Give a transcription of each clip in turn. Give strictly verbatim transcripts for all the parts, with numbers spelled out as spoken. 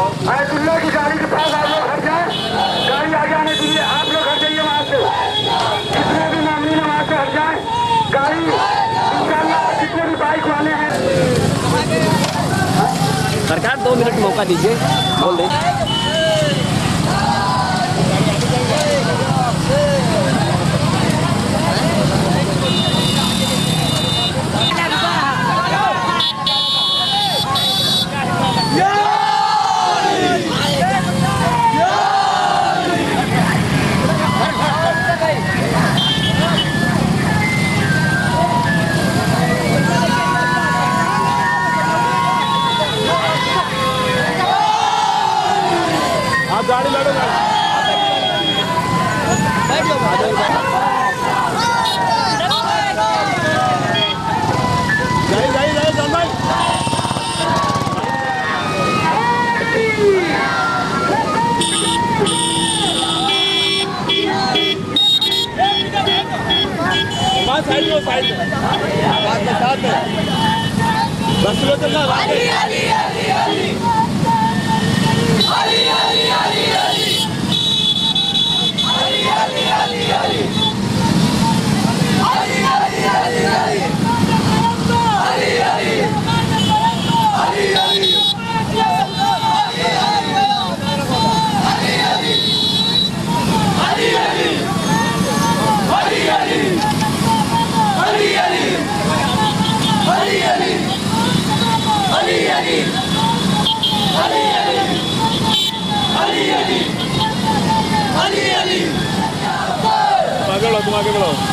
दुल्ला की गाड़ी के पास आप लोग हट जाए, गाड़ी आगे आने दीजिए, आप लोग हट जाइए वहाँ से, जितने भी नामी है वहाँ से हट जाए, गाड़ी इंशाल्लाह जितने भी बाइक वाले हैं। सरकार दो मिनट मौका दीजिए, बोल दें। गाड़ी लड़ो बैठ जाओ जाइए जाइए जाइए चल भाई साइड में साइड में साथ में साथ में बस लो चलना अली अली अली अली अली अली अली अली अली अली अली अली अली अली अली आगे बढ़ो तुम आगे बढ़ो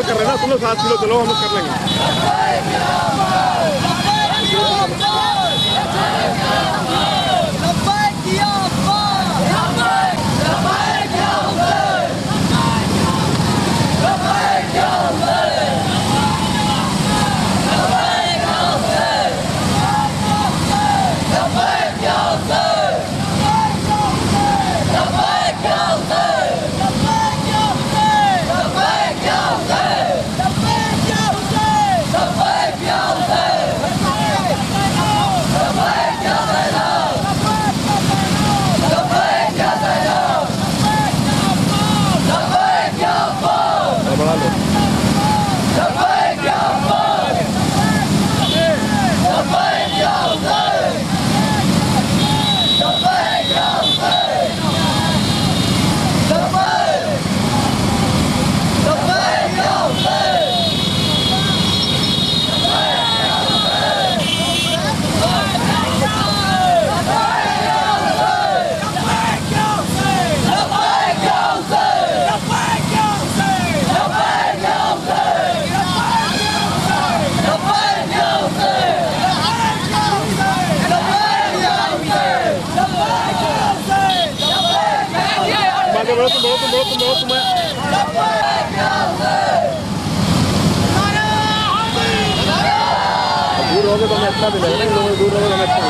कर रहे हैं ना, तुम लोग सात किलो चलो, हम लोग कर लेंगे। बोलो तुम बोलो तुम बोलो तुम बोलो तुम्हें दूर रहोगे तो हमें अच्छा मिलेगा, नहीं लोग दूर रहोगे तो हमें अच्छा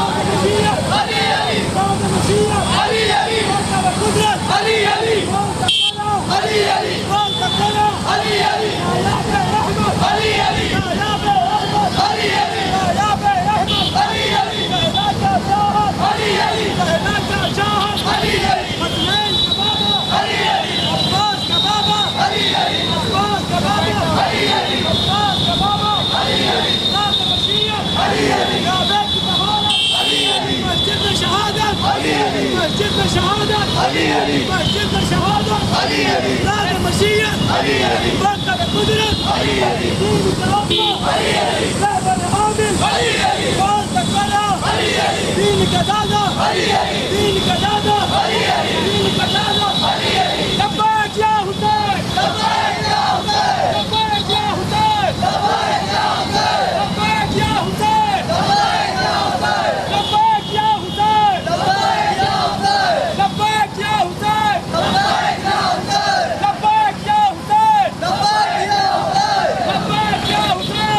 مسجد شهادة مسجد شهادة لا المشية بقى بقدرة دين التوقع لا بالعامل قال تقرأ دين كذا دين كذا دين كذا لبيك يا حسين لبيك يا حسين لبيك يا حسين لبيك يا حسين لبيك يا حسين لبيك يا حسين لبيك يا حسين لبيك يا حسين لبيك يا حسين لبيك يا حسين لبيك يا حسين لبيك يا حسين لبيك يا حسين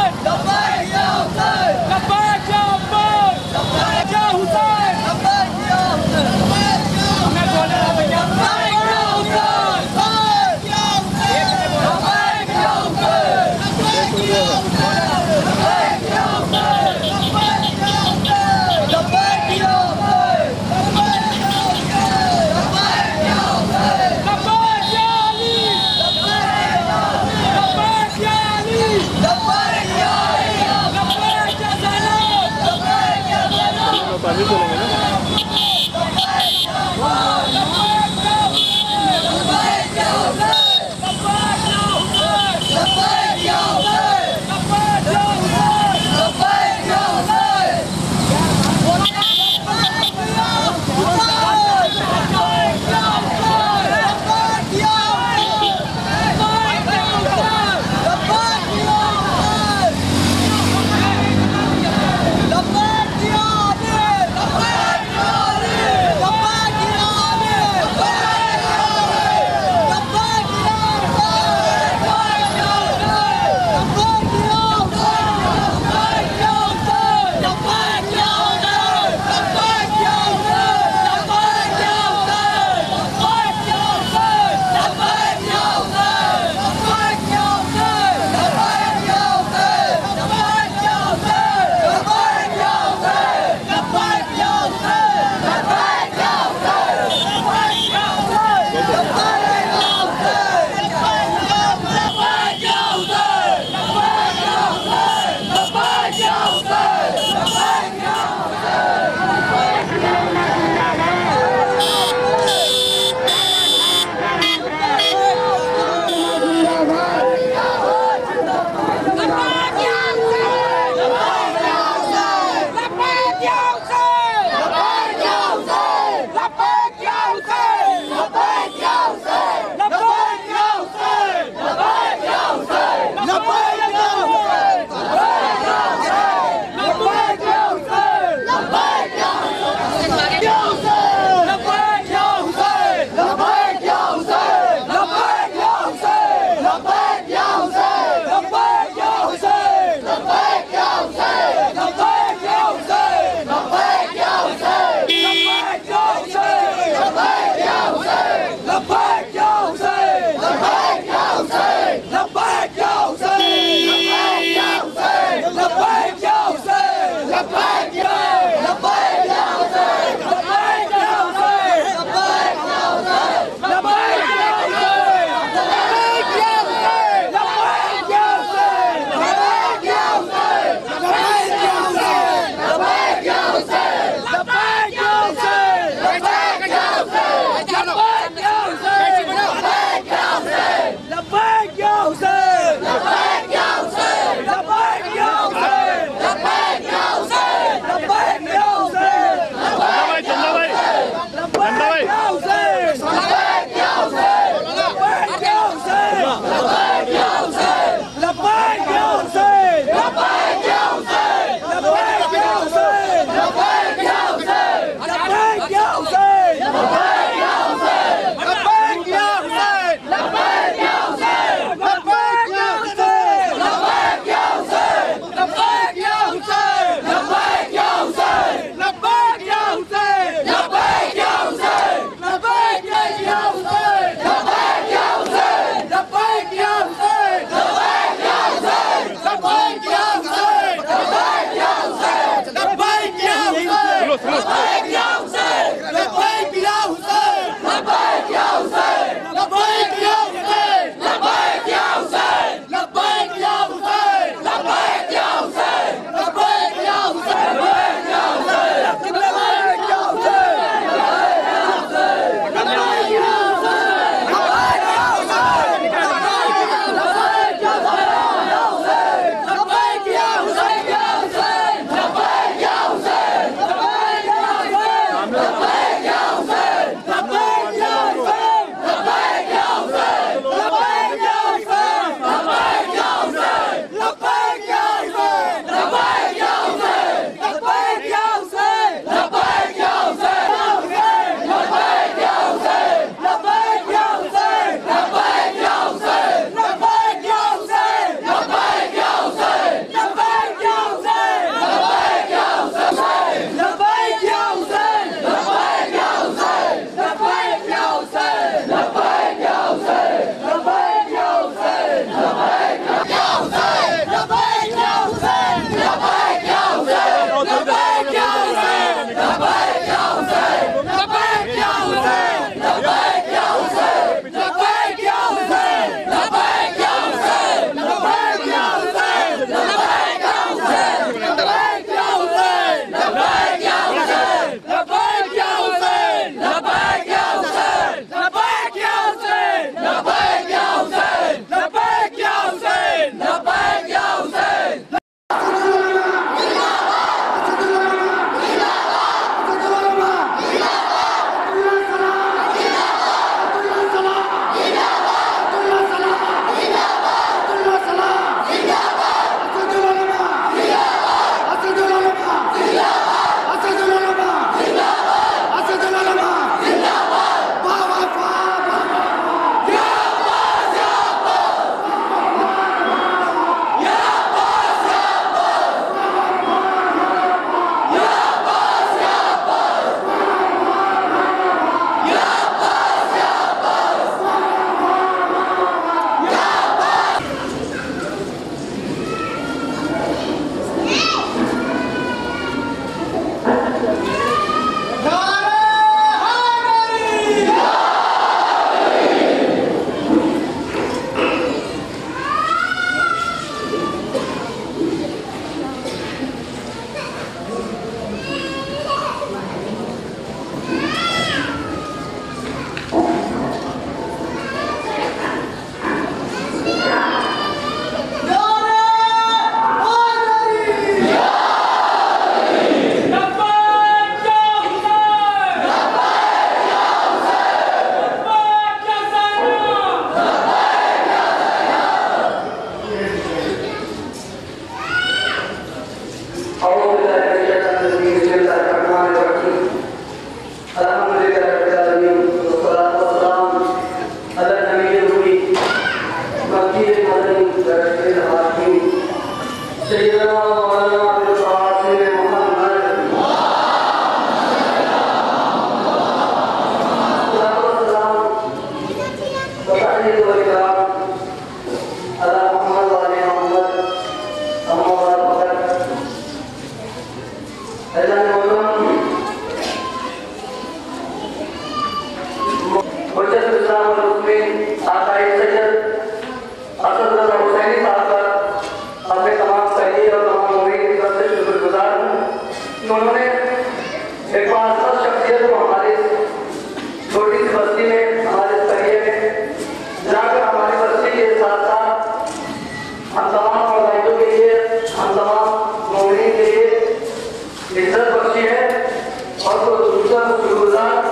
उन्होंने एक बात शख्सियत को हमारे छोटी सी बस्ती में, हमारे करिए में जाकर हमारी बस्ती के साथ साथ हम तमाम औलादों के लिए, हम तमाम मोमिन के लिए इज्जत बख्शी है और तो दूसरा शुक्रगुजार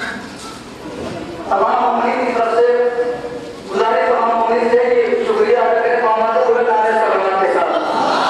तमाम मोमिन की तरफ से गुजारिश तमाम मोमिन से कि शुक्रिया अदा करें मोहम्मद पूरे नारे सलाम के साथ।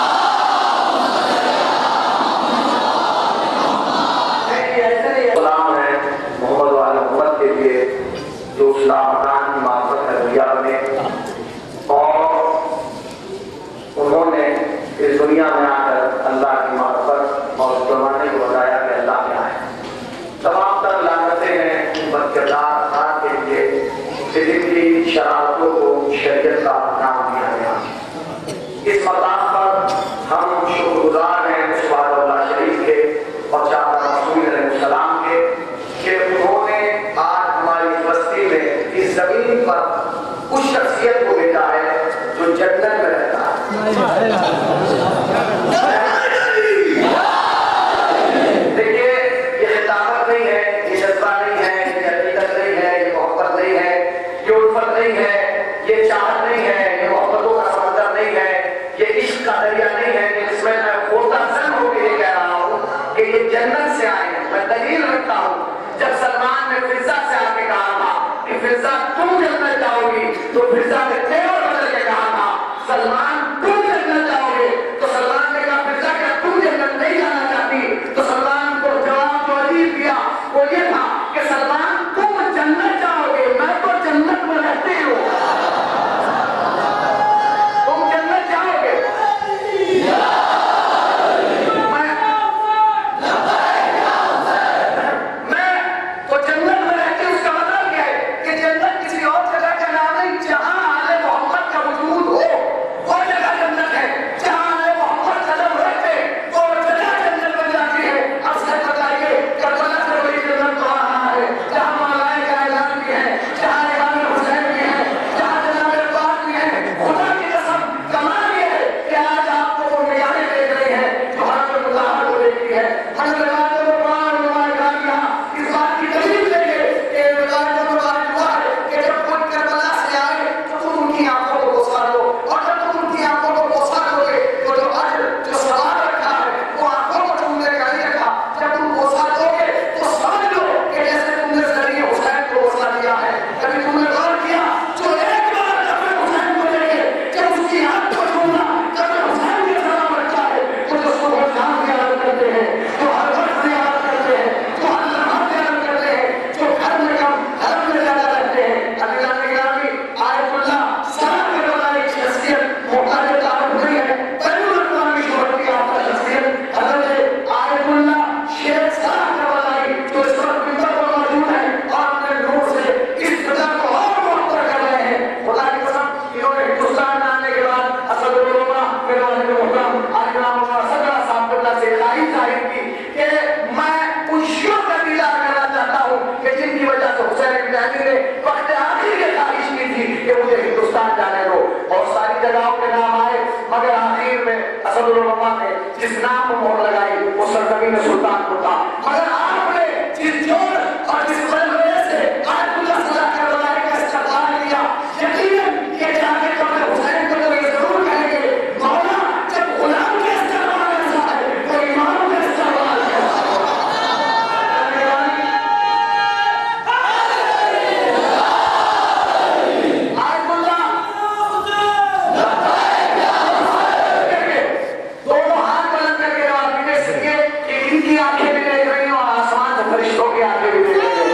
सलाम है मोहम्मद वाले मोहम्मद के लिए जो इस्लाम की मार्फत है दुनिया में, और उन्होंने इस दुनिया में आकर अल्लाह की मार्फत और उस जमाने को बताया कि अल्लाह क्या है। तमाम तर लागतें हैं बदकिरदार अफराद के लिए कि जिनकी शरारतों को शरीयत का नाम दिया गया। इस मकाम पर हम शुक्रगुजार हैं उस वाला शरीफ के और चार रसूल सलाम के कि उन्होंने आज हमारी बस्ती में इस जमीन पर उस शख्सियत को भेजा है जो जन्नत में रहता है। देखिए, ये खिताबत नहीं है, ये जज्बा नहीं है, ये हकीकत नहीं है, ये मोहब्बत नहीं है, ये उल्फत नहीं है, ये चाहत नहीं है, ये मोहब्बतों का समंदर नहीं है, ये इश्क का दरिया नहीं है कि जिसमें मैं खोता सन होकर ये कह रहा हूँ कि ये जन्नत से आए हैं। मैं दलील रखता हूँ, जब सलमान ने फिजा से आके कहा था कि फिजा तुम जन्नत जाओगी, तो फिजा ने तेवर बदल के कहा था सलमान तुम जन्नत जाओगे, तो सलमान ने कहा फिजा क्या तुम जन्नत नहीं जाना चाहती? तो सलमान को जवाब तो अजीब दिया, वो ये था कि सलमान तुम जन्नत जाओगे, मैं तो जन्नत में रहती हूँ, तुम जन्नत जाओगे। जिस नाम को मोहर लगाई वो सरजमीन सुल्तानपुर था, मगर आपने जिस जोर और जिस बलबले से आयतुल्लाह सल्लल्लाहु अलैहि वसल्लम का इस्तेमाल किया, यकीनन ये जाके कब्र हुसैन को तो ये जरूर कहेंगे मौला जब गुलाम के इस्तेमाल ऐसा है तो इमाम का इस्तेमाल कैसा आयतुल्लाह दोनों हाथ बुलंद करके की आंखें भी देख रही हैं और आसमान से फरिश्तों की आंखें भी देख रही हैं।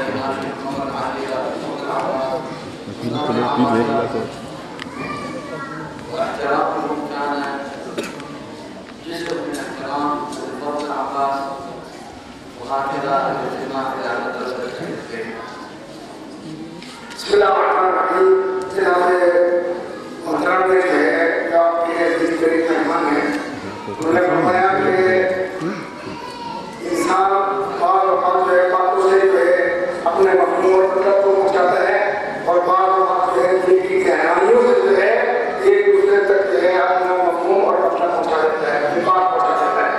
بني هاشم محمد علي محمد العباس واحترامهم كان جزء من احترام الفضل العباس وهكذا الاستماع الى مدرسه الشيخ. بسم الله الرحمن الرحيم. जनाब मोहतरम जो है आपके नजदीक करीब मेहमान हैं, उन्होंने फरमाया कि इंसान बार बार जो है बातों से जो है अपने मफहूम और मतलब को पहुँचाता है और बार बार जो है दिल की गहराइयों से जो है एक दूसरे तक जो है अपना मफहूम और मतलब पहुँचा देता है, बात पहुँचा देता है।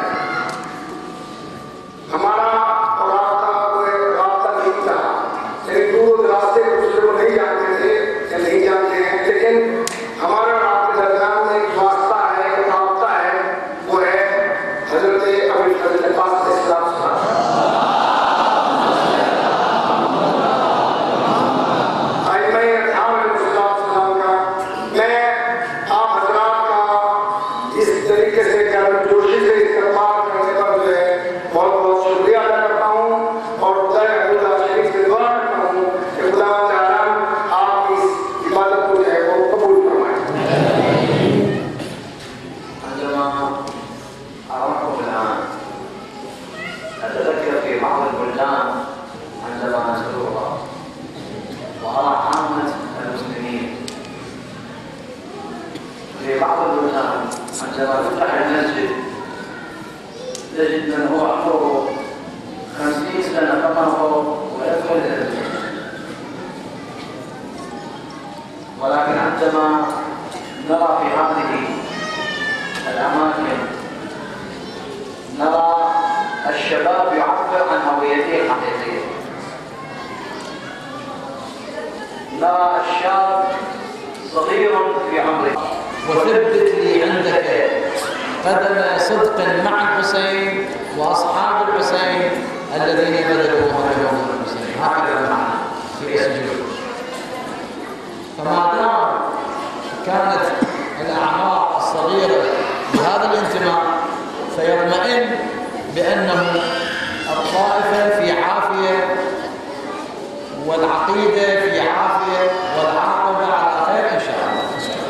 हमारा और आपका कोई रास्ता नहीं था, लेकिन दूर रास्ते दूसरे को नहीं जानते थे या नहीं जानते हैं, लेकिन हमारा और आपके दरमियान में एक वास्ता है, एक रास्ता है, वो है हजरत अबू फजल पाक अलैहिस्सलाम। आज मैं अठारह अलैहिस्सलाम का मैं आप हजरात का इस तरीके से गर्मजोशी से इस्तेमाल करने पर जो है बहुत बहुत शुक्रिया अदा करता हूँ और खुदा शरीफ से दुआ करता हूँ कि खुदा ताला आप इस इबादत को जो है वो कबूल फरमाएं। عندما أعرف الآن أتذكر في بعض البلدان عندما أزورها وأرى عامة المسلمين في بعض البلدان عندما تفتح المسجد تجد من هو عمره خمسين سنة فقط ويدخل إلى المسجد، ولكن عندما نرى في هذه الأماكن نرى الشباب يعبر عن هويته الحقيقية، نرى الشاب صغير في عمره وثبت لي عندك قدم صدق مع الحسين واصحاب الحسين الذين بذلوا مهرهم الحسين، هكذا المعنى في السجود. فما دام كانت الاعمار الصغيره بهذا الانتماء فيطمئن بانه الطائفه في عافيه والعقيده في عافيه والعاقبه على خير ان شاء الله.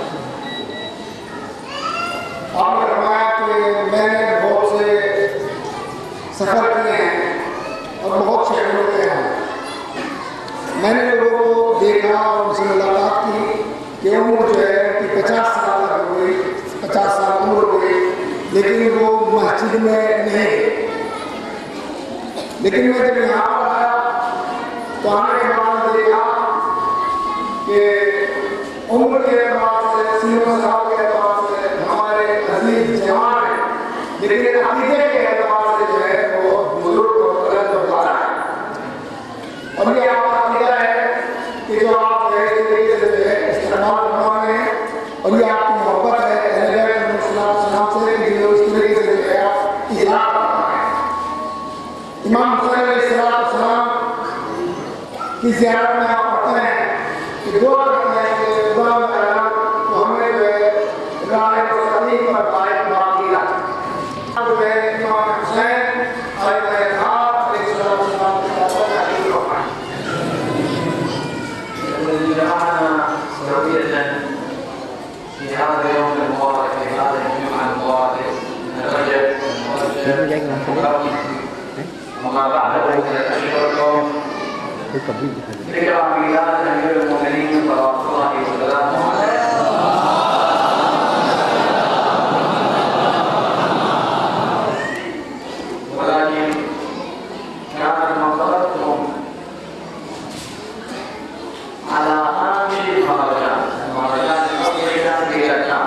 आपने फरमाया कि मैंने बहुत से सफर किए हैं और बहुत शहरों में हैं, मैंने लोगों को देखा और उनसे मुलाकात की कि उम्र जो है कि पचास साल तक हो गई, पचास साल उम्र हो गई, लेकिन वो मस्जिद में नहीं गए। लेकिन मैं जब यहाँ पर आया तो आने के बाद देखा कि उम्र के बाद से सीनों साल के बाद से हमारे अजीज जवान हैं, लेकिन अकीदे के एतबार से जो है वो बुजुर्ग और बुलंद हो पा रहा है। और ये आपका अकीदा है कि जो आप इस तरीके से जो है इस्तेमाल करवा रहे हैं और ये आपकी मोहब्बत है अहले बैत अलैहिस्सलाम से कि जो इस तरीके से जो है आप इजहार कर रहे हैं। इमाम हुसैन अलैहिस्सलाम की ज़ियारत में आप पढ़ते हैं कि दुआ करते हैं कि खुदा ताला तो हमें जो है राह मुस्तकीम पर कायम बाकी रखे। अब जो है इमाम हुसैन अलैहिस्सलाम अलैहिस्सलाम की मोहब्बत अकीद रखना। الذي جمعنا سوية في هذا اليوم المبارك، في هذا الجمعة المبارك من رجب المرجب وما بعده من الأشهر اليوم ذكرى ميلاد أمير المؤمنين صلوات الله وسلامه عليه. ولكن كانت منطقتهم على هامش المهرجان، المهرجان الأصلي كان في لبنان،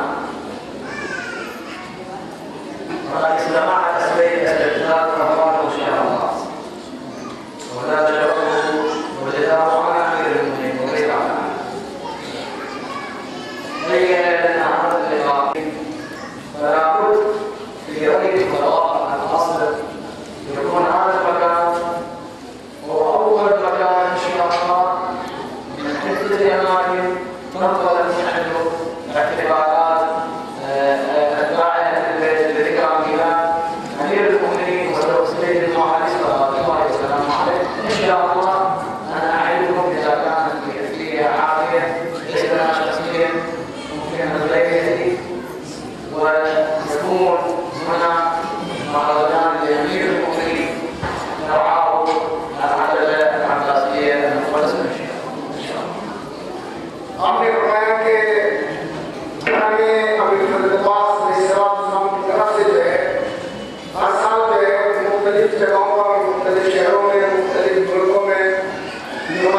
وقد استمعت أسباب استبداد أفراد شهر الله ولا شعوره وجداه على أمير المؤمنين وغير عنه. بين لنا هذا اللقاء فلا بد في رأي القضاء الأصل يكون هذا المكان هو أول مكان إن شاء الله من حفظ الأماكن تنقل نحن احتفالات أتباع أهل البيت بذكرى ميلاد أمير المؤمنين وسيد المعالي صلوات الله وسلامه عليه إن شاء الله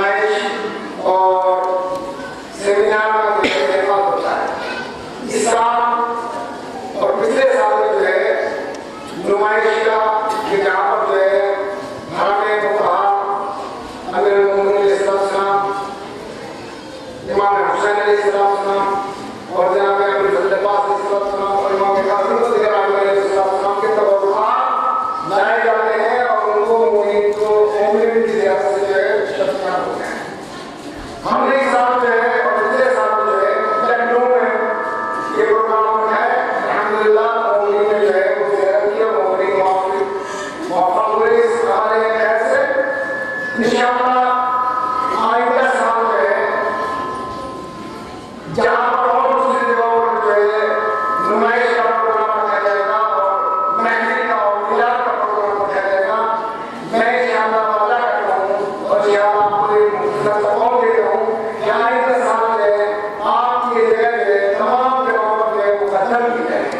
नुमाइश और सेमिनार का जो है इनेकाद होता है। इस साल और पिछले साल में जो है नुमाइश का कि जहाँ पर जो है हमारे मुकहा अमीर मोमिनीन अलैहिस्सलाम, इमाम हुसैन अलैहिस्सलाम और जनाब अबू अब्बास अलैहिस्सलाम और इमाम कासिम अलैहिस्सलाम के तबरुआत लाए जाते हैं और उनको मोमिन को मोमिन की ज़ियारत से जो है शर्फियाँ होते हैं। हमने इस साल जो है और पिछले साल जो है लखनऊ में ये प्रोग्राम है। अल्हम्दुलिल्लाह मोमिन ने जो है वो ज़ियारत किया, मोमिन मुवफ़्फ़क़ हुए इस हमारे खैर से। इंशाअल्लाह आइंदा साल जो है जहाँ पर और दूसरी जगहों पर जो है नुमाइश का प्रोग्राम रखा जाएगा और महफिल का और मिलाद का प्रोग्राम रखा जाएगा। मैं इंशाअल्लाह वादा करता हूँ और इंशाअल्लाह पूरे मुख्तसर तमाम देता हूँ कि आइंदा साल जो है आपकी जगह जो है तमाम जगहों पर जो है वो खत्म की जाएगी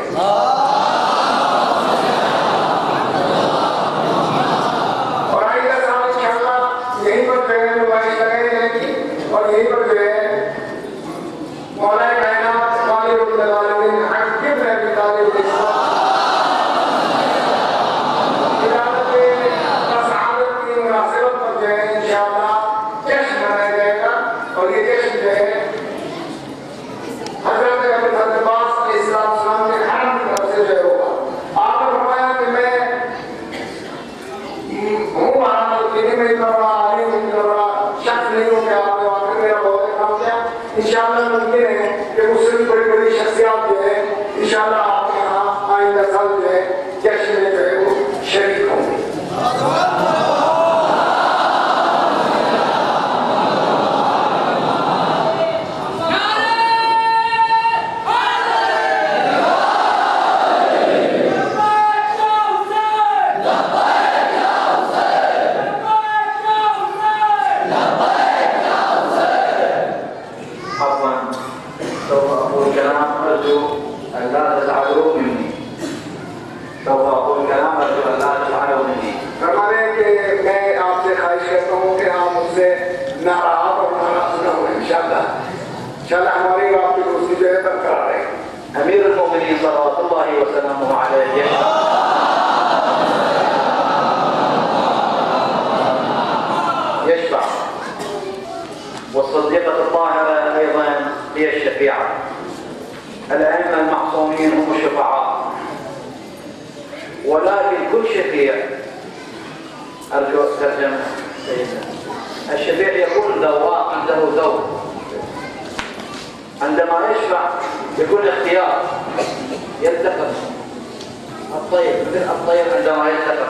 और आइंदा साल इंशाअल्लाह यहीं पर जो है नुमाइश लगाई जाएगी और यहीं पर जो है मौलाए कायनात वालिउल आलमीन हक़ इब्न अबी तालिब इलादत सआदत की मुनासिबत पर जो है इंशाअल्लाह जश्न मनाया जाएगा और ये जश्न जो है हज़रत अबू अब्बास अलैहिस्सलाम के हरम की तरफ से जो है होगा। आपने फरमाया कि मैं हूँ बड़ा लेकिन मैं इतना बड़ा आलिम इतना बड़ा शख्स नहीं हूँ कि आपने वाकई मेरा बहुत काम किया। इंशाअल्लाह मुमकिन है कि उससे भी बड़ी बड़ी शख्सियत जो है इंशाअल्लाह आपके यहाँ आइंदा साल जो है जश्न में जो है वो शरीक होंगे। इंशाअल्लाह हमारी आपकी दोस्ती जो है बरकरार रहे। अमीर मोमिनीन सल्लल्लाहु अलैहि वसल्लम यशफع والصديقة الطاهرة أيضا هي الشفيعة. الأئمة المعصومين هم الشفعاء، ولكن كل شفيع أرجو أترجم الشفيع يكون ذواق عنده ذوق، عندما يشفع يكون اختيار يلتقط الطير مثل الطير عندما يلتقط.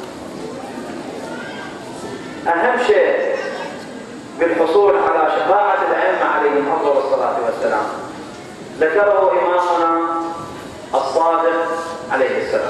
أهم شيء بالحصول على شفاعة الأئمة عليهم أفضل الصلاة والسلام ذكره إمامنا الصادق عليه السلام.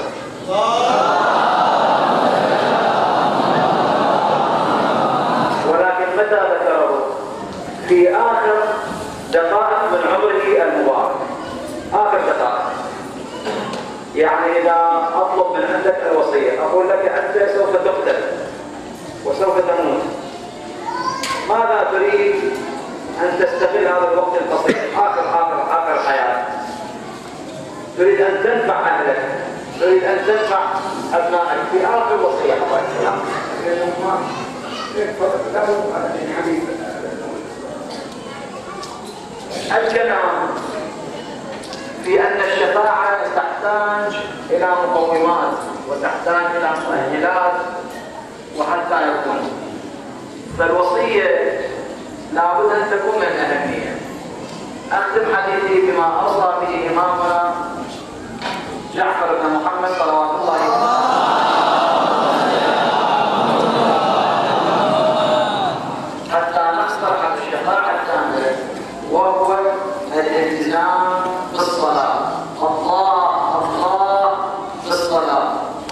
ولكن متى ذكره؟ في آخر دقائق من عمره المبارك، آخر دقائق. يعني إذا أطلب من عندك الوصية أقول لك أنت سوف تقتل وسوف تموت، ماذا تريد أن تستغل هذا الوقت القصير آخر آخر آخر حياتك؟ تريد أن تنفع أهلك، تريد أن تنفع أبنائك في آخر وصية. الكلام في أن الشفاعة تحتاج إلى مقومات وتحتاج إلى مؤهلات وحتى يكون، فالوصية لابد أن تكون من الأهمية. أختم حديثي بما أوصى به إمامنا جعفر بن محمد صلوات الله عليه حتى نحصل على الشفاعة الكاملة، وهو الالتزام بالصلاة. الله الله بالصلاة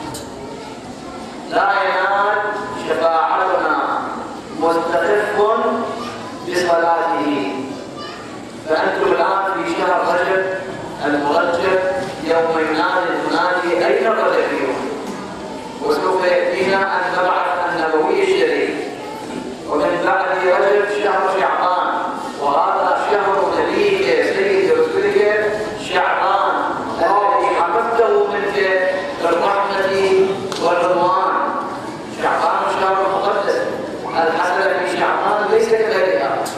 لا ينال شفاعتنا مستخف بصلاته. فأنتم الآن في شهر رجب المرجب يوم ينادي المنادي أين الرجبيون، وسوف يأتينا أن نبعث النبوي الشريف، ومن بعد رجب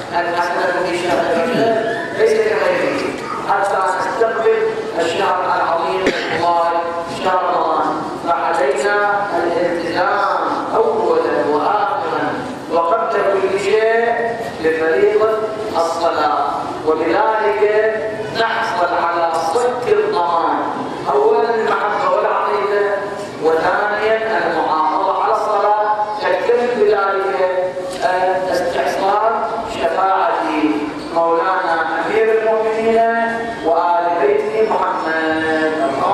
الحسنة في شهر رجب ليس كغيره حتى نستقبل الشهر العظيم المبارك شهر رمضان فعلينا الالتزام أولا وآخرا وقبل كل شيء بفريضة الصلاة وبذلك نحصل على صك الضمان أولا المحبة والعقيدة وثانيا المحافظة على الصلاة تكتمل بذلك استحصال شفاعة مولانا أمير المؤمنين وآل بيت محمد.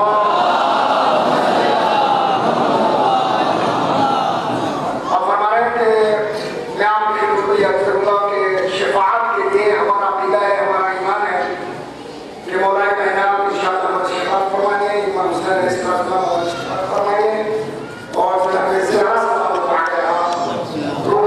अब हमारे मैं आपके लिए याद करूँगा कि शफाअत के लिए हमारा अक़ीदा है, हमारा ईमान है कि मौला कायनात इरशाद हमारी शफाअत फरमाएंगे, इमाम हुसैन अलैहिस्सलाम हमारी शफाअत फरमाएंगे और फिर हमें ज़रा सलाम पढ़ाएगा रूह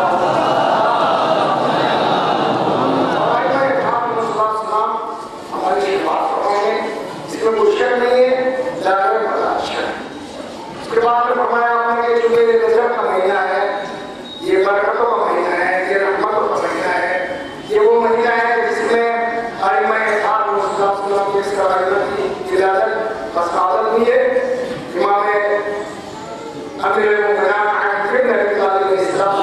हमारी शफाअत फरमाएंगे, इसमें कोई शक नहीं है, जाकर बता शक। उसके बाद में फरमाया आपने कि जो ये रजब का महीना है, ये बरकतों का महीना है, ये रहमतों का महीना है, ये वो महीना है जिसमें आइम्मा इत्तेहाद मुसलमान की इसका की इजाजत बसादत हुई है। इमाम अमीर मुमताज़ फिर नबी अलैहिस्सलाम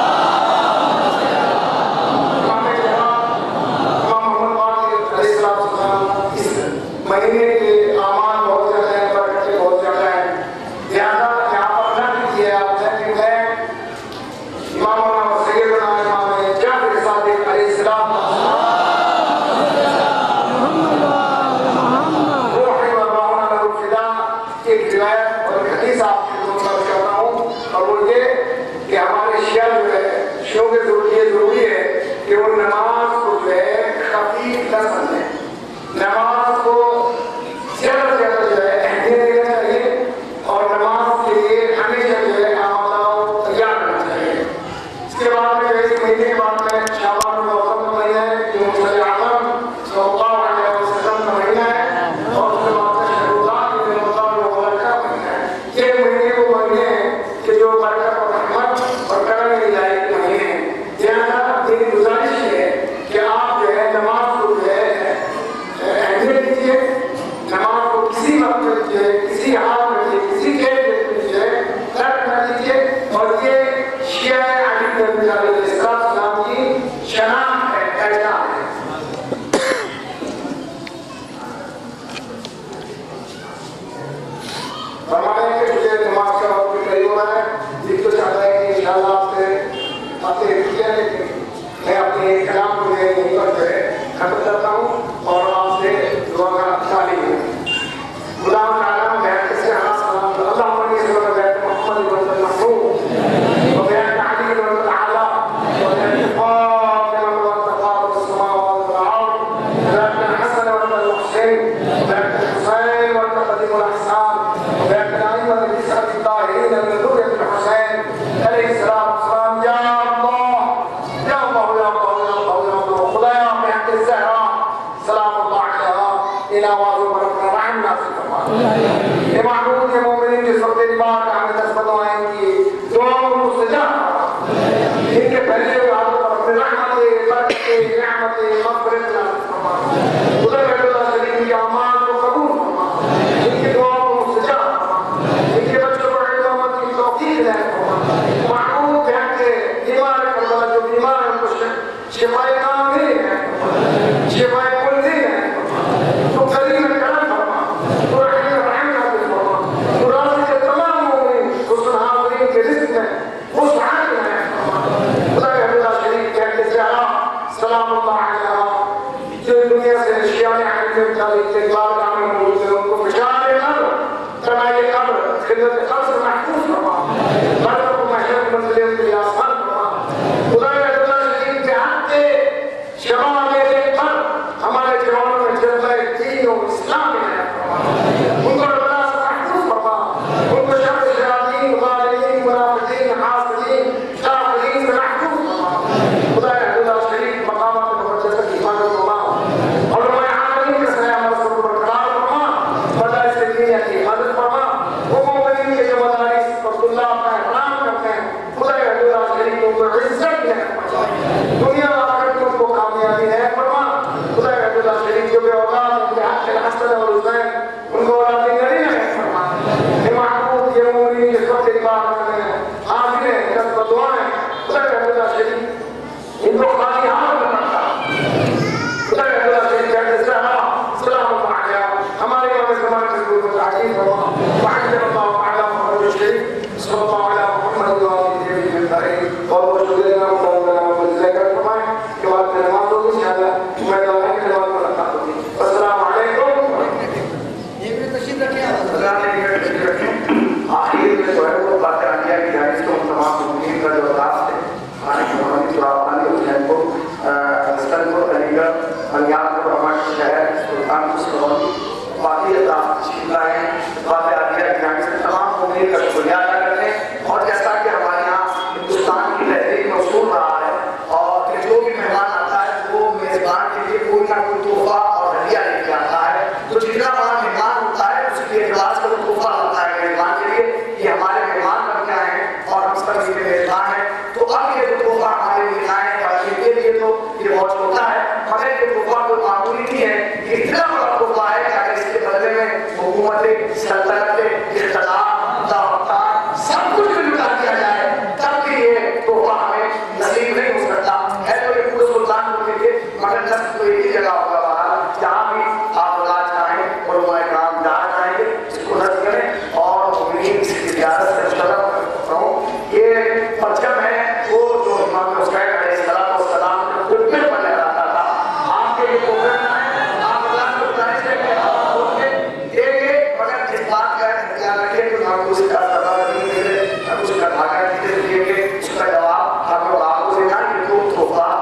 इमाम जनाब इमाम मोहम्मद बाक़र अलैहिस्सलाम इस महीने के आमाल बहुत ज़्यादा है, बरकतें बहुत ज़्यादा है। लिहाजा यहाँ पर न कीजिए आप कि मैं इमाम सैयदना इमाम जाफर सादिक अलैहिस्सलाम रूही व रूहाना लहू फिदा एक रिवायत और एक हदीस आपके लोगों को कहता हूँ और वो ये कि हमारे शिया जो है शियों के जरूरी ये जरूरी है कि वो नमाज को जो है खफीफ न समझें, नमाज को ज़्यादा से ज़्यादा जो है अहमियत देना चाहिए और नमाज के लिए हमेशा जो है आमादा तैयार रहना चाहिए। इसके बाद में इस महीने के बाद में शाबान मौसम का महीना है जो मुसल्ले आज़म सल्लल्लाहु अलैहि वसल्लम का महीना है और उसके बाद में शहरुल्लाह के रमज़ान मुबारक का महीना है। ये महीने वो महीने हैं कि जो बरकत और रहमत और करम के लायक महीने हैं। लिहाजा मेरी गुजारिश है कि आप जो है नमाज को जो है अहमियत दीजिए, नमाज को किसी वक्त में दीजिए, किसी हाल में दीजिए, किसी कैफियत में दीजिए, तर्क न कीजिए और ये शिया अली नबी अलैहिस्सलाम की शनाख्त है, पहचान है। फरमाया कि मुझे नमाज का वक्त भी करीब हो रहा है, दिल तो चाहता है कि इंशाअल्लाह आपसे बातें किया, लेकिन मैं अपने कलाम को यहीं पर जो है खत्म करता हूँ और आपसे दुआ का तालीम है। गुलाम आलम बैठ से हाँ सलाम अल्लाह मनी से बैठ मोहम्मद इब्न महमूद और बैठ अली इब्न ताला और बैठ फातिमा इब्न तफाद समावात वल अर्द बैठ हसन इब्न हुसैन बैठ हुसैन इब्न कदीम अल हसन बैठ अली इब्न इसा ताहीन इब्न नूर इब्न हुसैन अलैहिस्सलाम सलाम या अल्लाह या अल्लाह या अल्लाह या अल्लाह या अल्लाह खुदाया बैठ ज़हरा सलाम अल्लाह अलैहा इन आवाज़ों पर अपना रहम नाज़िल फरमा। ये महबूब ये मोमिनीन जिस वक्त तेरी बात हमें नस्बत आएंगी दुआओं को मुस्तजाब इनके पहले हाथों पर अपने रहमतें बरकतें रहमतें मग़फ़िरत नाज़िल फरमा। खुदा रहमतुल्लाह शरीफ के अमाल को कबूल फरमा, इनकी दुआओं को मुस्तजाब फरमा, इनके बच्चों को इल्म की तौफ़ीक़ दे फरमा। महबूब है कि बीमार करबला जो बीमार है उनको शिफ़ाए कामिल है, शिफ़ाए कुल्ली है, तो करीम करम फरमा, तो रहम रहम नाज़िल फरमा, तो राज़ी के तमाम मोमिन हुस्न हाज़रीन के रिज़्क़ में खुशहाल बनाए फरमा। खुदा रहमतुल्लाह शरीफ कहते ज़हरा सलाम अल्लाह अलैहा जो दुनिया से शिया ने आने वाले के बाद आने वाले उनको बिशारे कब्र तनाए कब्र खिदमत कब्र से महफूज फरमा, मर्द को महशर मंज़िल के लिए आसान फरमा। खुदा रहमतुल्लाह शरीफ के हक़ के शबा मेरे पर हमारे जवानों में जज्बा दीन और इस्लाम में है फरमा, उनको अल्लाह से महफूज फरमा, उनको शर शयातीन ज़ालिमीन मुनाफ़िकीन हासिदीन काफ़िरीन से महफूज फरमा। खुदा रहमतुल्लाह शरीफ मक़ामात मुक़द्दसत की हिफाज़त फरमा और उलमाए आमीन के सलाम और बरकरार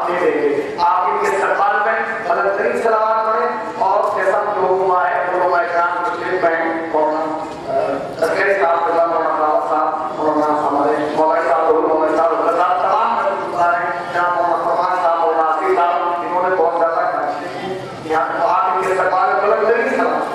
जवाब दे देंगे। आप इनके इस्तेमाल में मतलब तरीक सलावात पढ़ें और जैसा जो हुआ है दोनों इकराम मुस्लिम बैंक मौलाना सरकारी साहब मौलाना साहब मौलाना हमारे मौलाना साहब और मौलाना साहब साहब तमाम हैं जहाँ मौलाना फरमान साहब और नासिर साहब इन्होंने बहुत ज़्यादा काम यहाँ पे आप इनके इस्तेमाल में मतलब तरीक सलावात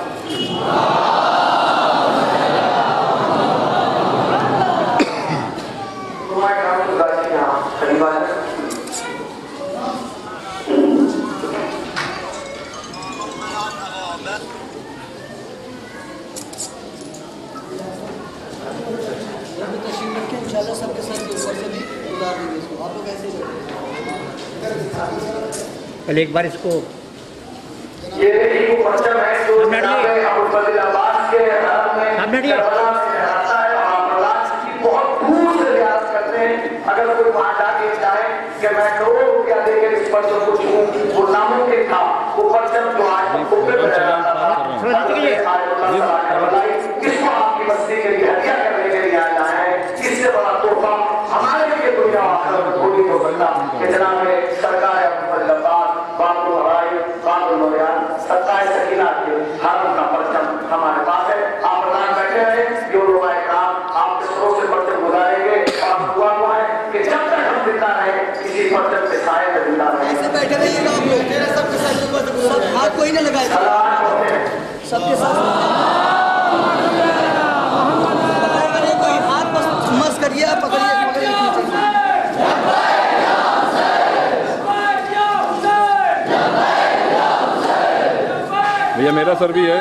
पहले एक बार इसको ये देखिए वो परचम है जो अबू फजल अब्बास के हरम में करबला में लहराता है और अब्बास की बहुत दूर से रियाज करते हैं। अगर कोई वहां जाके चाहे कि मैं करोड़ों रुपया देकर इस परचम को छूं, वो नामुमकिन था। वो परचम जो आज ऊपर में लहराता था किसको आपकी बस्ती के लिए हत्या करने के लिए आया है, इससे बड़ा तोहफा हमारे लिए दुनिया आखिरत थोड़ी तो बनना कि जनाब सरकार अबू फजल अब्बास बाबू हवाई बाबू नौरियान सत्ताईस सकीना के हरम का परचम हमारे पास है। आप प्रधान बैठे रहे जो लोग काम आपके शोर से परचम गुजारेंगे और हुआ हुआ है कि जब तक हम जिंदा रहे किसी परचम के साए में जिंदा रहे। ऐसे बैठे रहिएगा आप लोग, सबके साथ हाथ कोई ना लगाए, सबके साथ कोई हाथ बस मस करिए, पकड़िए भैया मेरा सर भी है,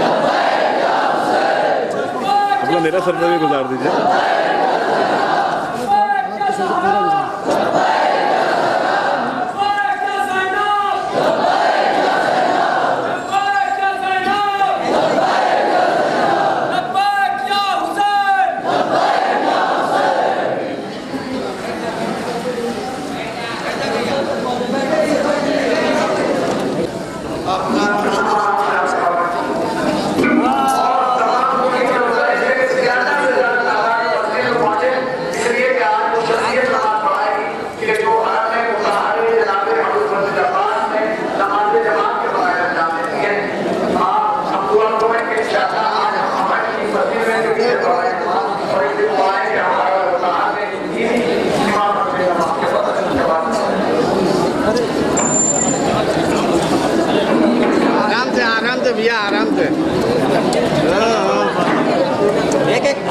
अपना मेरा सर भी गुजार दीजिए। भैया आराम से एक एक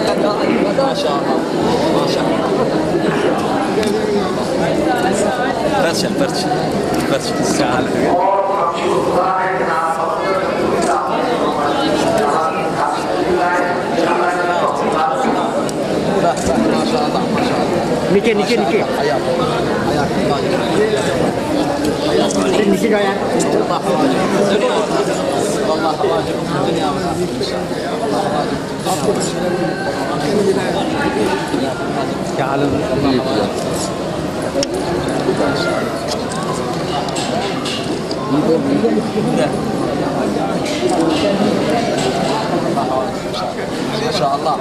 पर्च पर्च पर्च चाल नीचे नीचे नीचे नीचे जाओ यार। क्या हाल है? माशाअल्लाह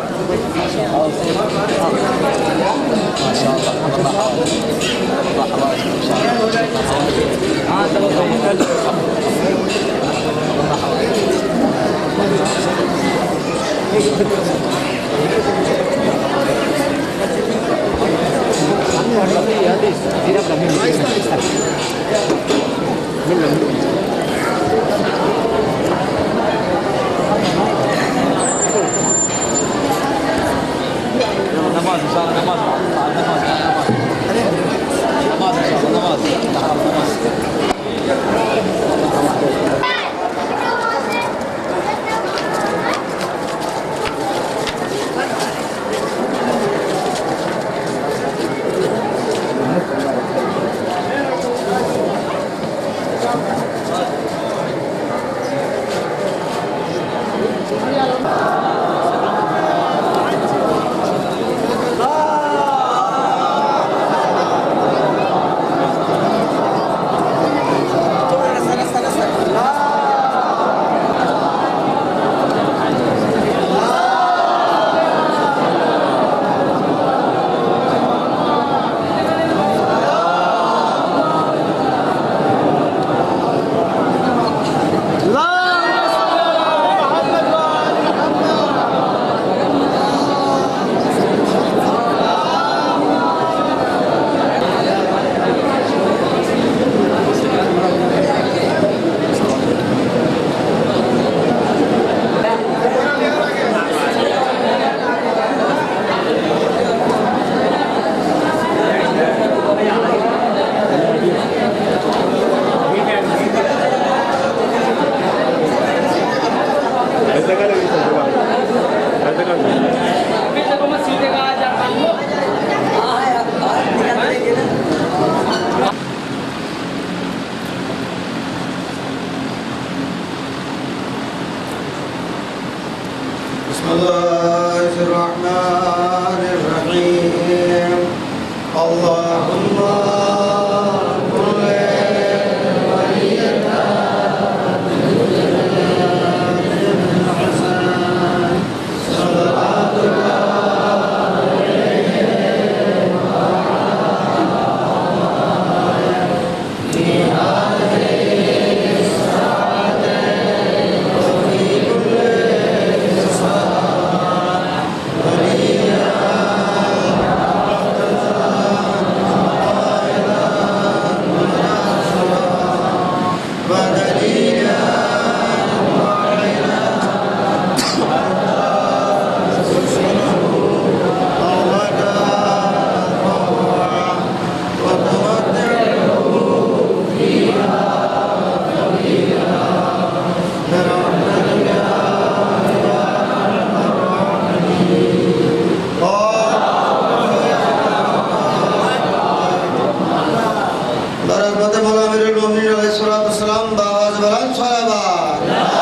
हज़रत मौला अमीरुल मोमिनीन अलैहिस्सलाम बावाज़ बुलंद सलावत।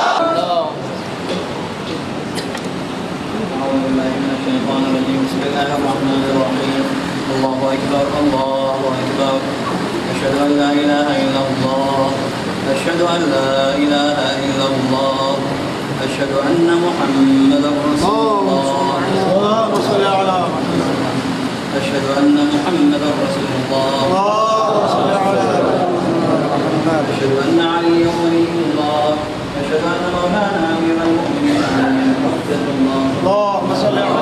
أعوذ بالله من الشيطان الرجيم بسم الله الرحمن الرحيم الله أكبر الله أكبر أشهد أن لا إله إلا الله أشهد أن لا إله إلا الله أشهد أن محمدا رسول الله اللهم صل على محمد أشهد أن محمدا رسول الله اللهم صل على محمد أشهد أن عليا ولي الله أشهد أن مولانا أمير المؤمنين علي حجة الله اللهم صل على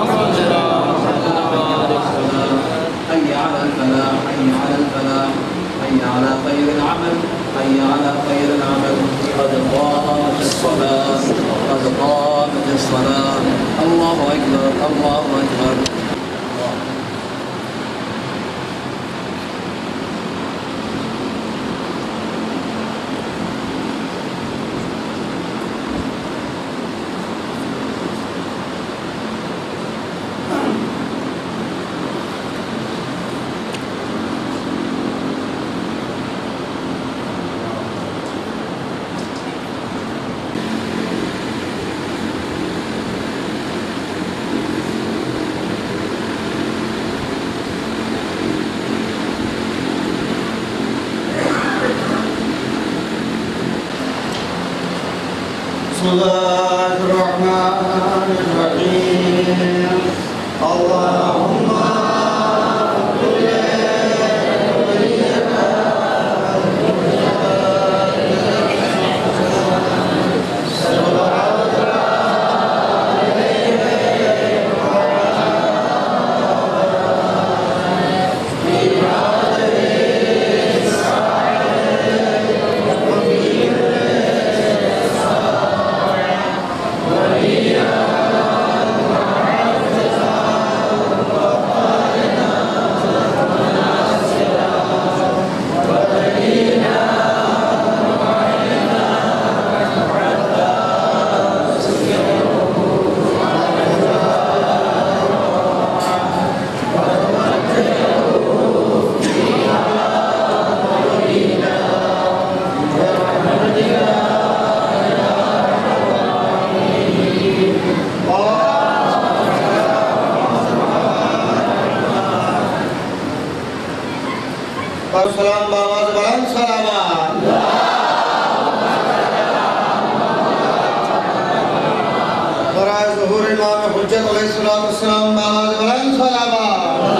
حي على الفلاح حي على الفلاح حي على خير العمل حي على خير العمل قد قامت الصلاة قد قامت الصلاة الله أكبر الله أكبر بسم الله الرحمن الرحيم اللهم सलाम बावाज़ बुलंद सलावत। बराए ज़ुहूर इमाम हुज्जत अलैहिस्सलाम बावाज़ बुलंद सलावत।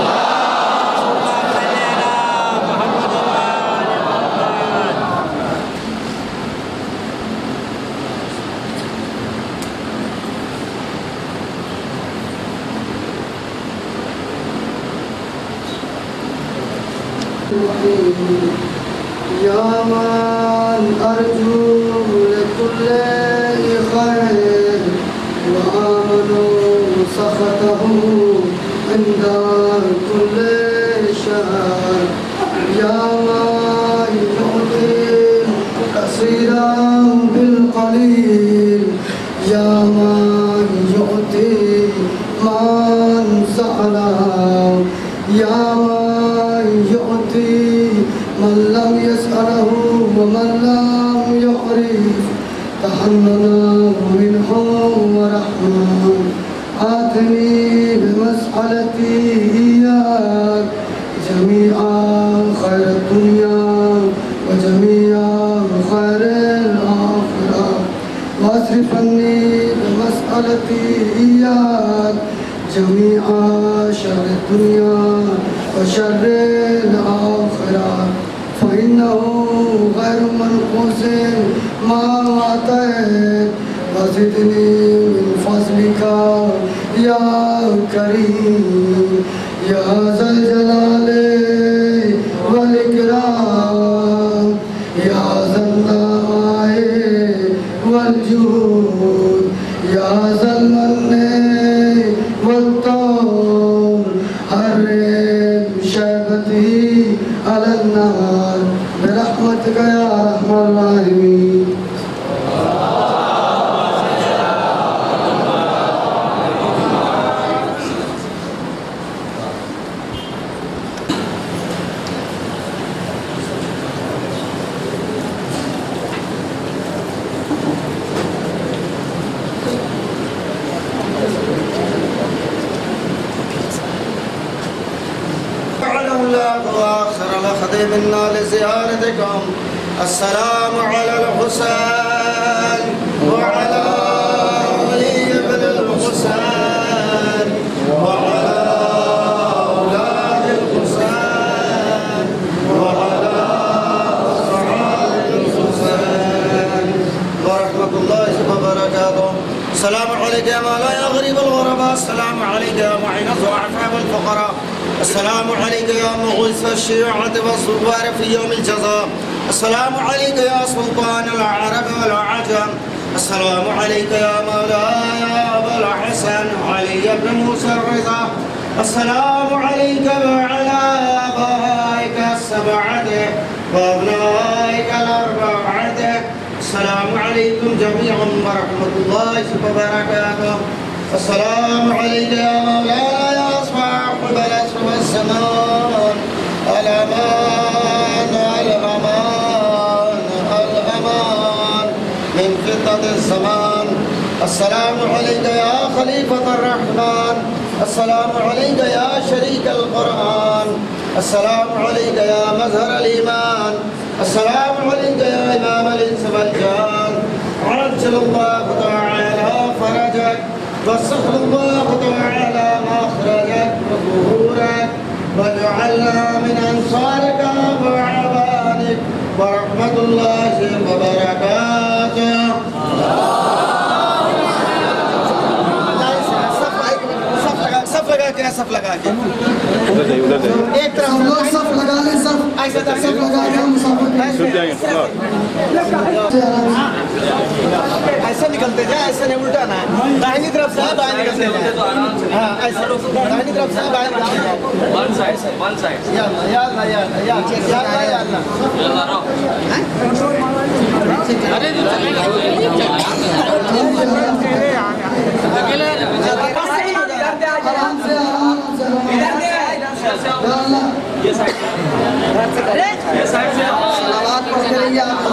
يا من أرجو لكل خير وآمنوا سخطه عند كل شر يا من يعطي كثيرا بالقليل يا من يعطي من سأله يا من يعطي من لم يسأله ومن لم يعرف تحننا منه ورحمة آتني بمسألتي إياك جميعا خير الدنيا وجميعا خير الآخرة واصرف عني بمسألتي إياك جميع شر الدنيا وشر الآخرة فإنه غير منقوص ما أعطيت وزدني من فضلك يا كريم يا ذا الجلال والإكرام يا ذا النعماء والجود يا ذا المن والطول حرم شيبتي على النار برحمتك يا أرحم الراحمين. منا لزيارتكم. السلام على الحسين وعلى علي بن الحسين وعلى أولاد الحسين وعلى أصحاب الحسين ورحمة الله وبركاته. السلام عليك يا مولاي يا غريب الغرباء. السلام عليك يا معين ضعفاء والفقراء. السلام عليك يا مغيث الشيوعة والصغار في يوم الجزاء. السلام عليك يا سلطان العرب والعجم. السلام عليك يا مولاي أبا الحسن علي بن موسى الرضا. السلام عليك وعلى آبائك السبعة وأبنائك الأربعة. السلام عليكم جميعا ورحمة الله وبركاته. السلام عليك يا مولاي يا صاحب العصر والزمان. الأمان الأمان الأمان من فتنة الزمان. السلام عليك يا خليفة الرحمن. السلام عليك يا شريك القرآن. السلام عليك يا مظهر الإيمان. السلام عليك يا إمام الإنس والجان. عجل الله تعالى فرجك وسهل الله تعالى مخرجك وظهورك واجعلنا من أنصارك وعبادك ورحمة الله وبركاته. صف लगा के صف लगा के एक तरफ हम लोग صف लगा लें. صف ऐसे صف लगा के हम मुसाफिर ऐसा निकलते जाए. ऐसा नहीं उल्टा ना. दाहिनी तरफ से बाएं निकलते जाए. हाँ ऐसा दाहिनी तरफ से बाएं निकलते जाए. One side one side. या अल्लाह या अल्लाह या अल्लाह या अल्लाह या अल्लाह. अरे जो चलेगा अकेले आराम से आराम से ये साइड ये साइड से सलावत पढ़ के रहिए आप.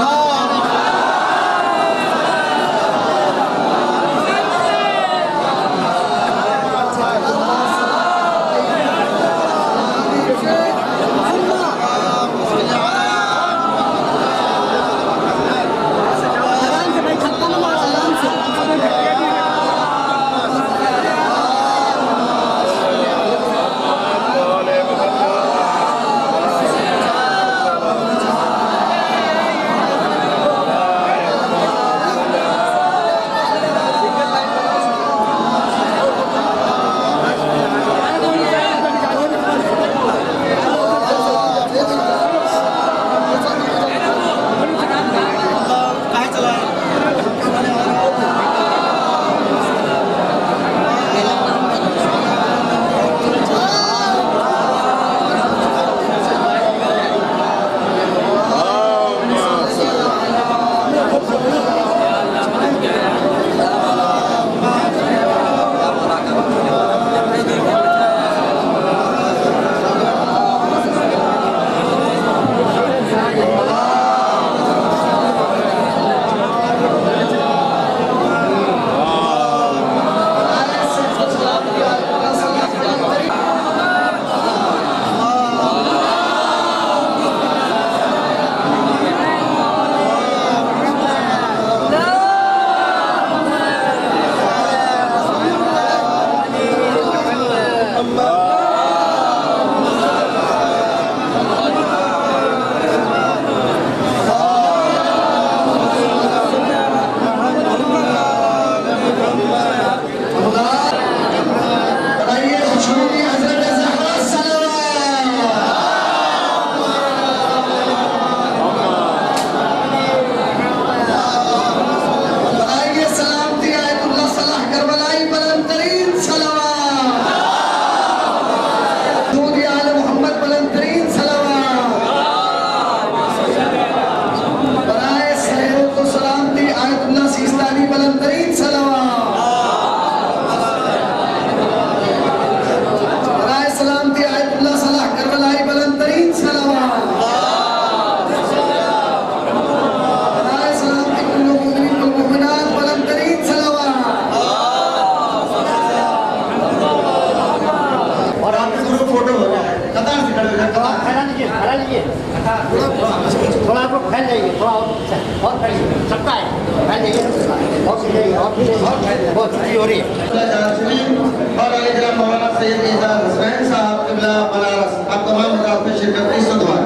थोड़ा आप लोग फैल जाइए, थोड़ा और और फैलिए, सबका है, फैल जाइए, और सीधे और बहुत छुट्टी हो रही है। और अलीगढ़ मौलाना सैयद एजाज हुसैन साहब क़िबला बनारस, आप तमाम हज़रात में शिरकत की सदवा।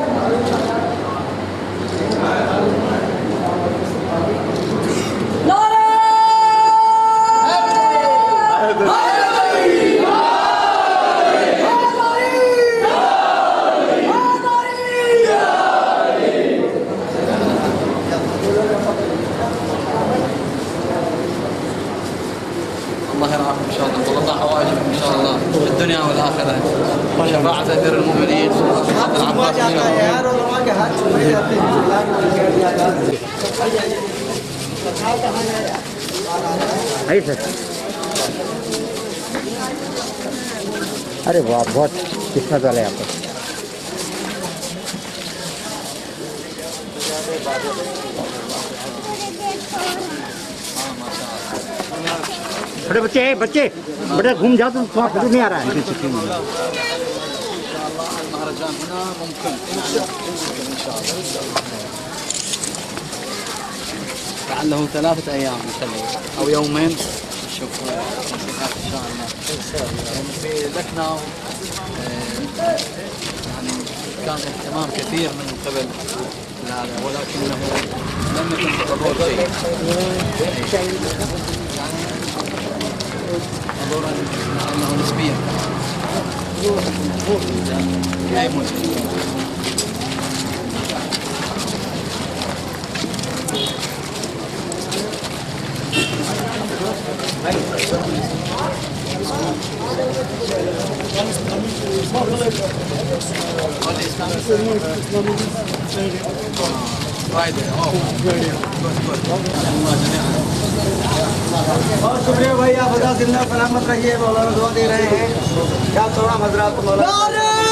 الله يرعاكم ان شاء الله، والله حوائجكم ان شاء الله في الدنيا والاخره. شفاعة امير المؤمنين عبد العباس अरे वाह, बहुत किस्मत वाले आप। छोटे बच्चे हैं, बच्चे बेटा घूम जाओ, तुम वहाँ कुछ नहीं आ रहा है। المهرجان هنا ممكن ان شاء الله، لعله ثلاثة ايام او يومين. شوف ان شاء الله في لكناو يعني كان اهتمام كثير من قبل هذا، ولكنه لم يكن بحضور شيء. حضورا انه نسبيا اي مشكلة. बहुत शुक्रिया भाई, आप बता जिंदा सलामत रहिए, मौलाना दुआ दे रहे हैं। क्या तमाम हजरात को मौलाना